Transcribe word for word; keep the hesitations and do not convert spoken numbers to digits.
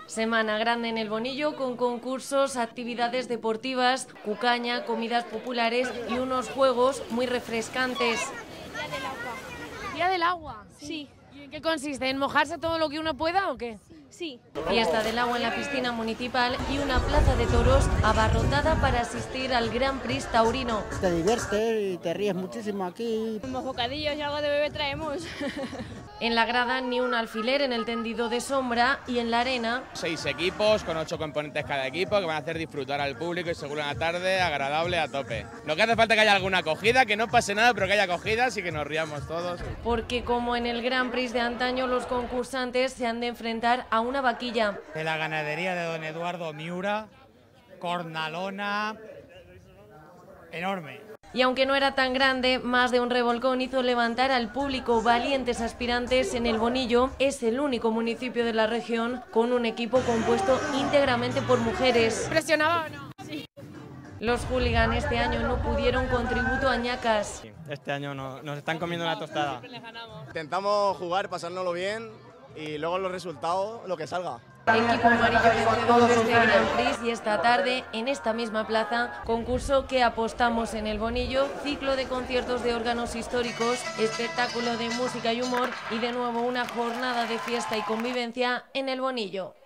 Semana grande en el Bonillo con concursos, actividades deportivas, cucaña, comidas populares y unos juegos muy refrescantes. Día del agua. ¿Día del agua? Sí. ¿Y en qué consiste? ¿En mojarse todo lo que uno pueda o qué? Sí. Fiesta del agua en la piscina municipal y una plaza de toros abarrotada para asistir al Gran Prix taurino. Te diviertes y te ríes muchísimo aquí. Unos bocadillos y algo de bebé traemos. En la grada ni un alfiler en el tendido de sombra y en la arena. Seis equipos con ocho componentes cada equipo que van a hacer disfrutar al público y seguro una tarde agradable a tope. Lo que hace falta es que haya alguna acogida, que no pase nada, pero que haya acogidas y que nos riamos todos. Porque como en el Gran Prix de antaño, los concursantes se han de enfrentar a una vaquilla. De la ganadería de don Eduardo Miura, cornalona, enorme. Y aunque no era tan grande, más de un revolcón hizo levantar al público. Valientes aspirantes en el Bonillo es el único municipio de la región con un equipo compuesto íntegramente por mujeres. ¿Impresionaba o no? Sí. Los hooligans este año no pudieron con tributo a ñacas. Este año no, nos están comiendo una tostada. Intentamos jugar, pasárnoslo bien y luego los resultados, lo que salga. Equipo amarillo vencedor de este Gran Prix y esta tarde, en esta misma plaza, concurso que apostamos en el Bonillo, ciclo de conciertos de órganos históricos, espectáculo de música y humor y de nuevo una jornada de fiesta y convivencia en el Bonillo.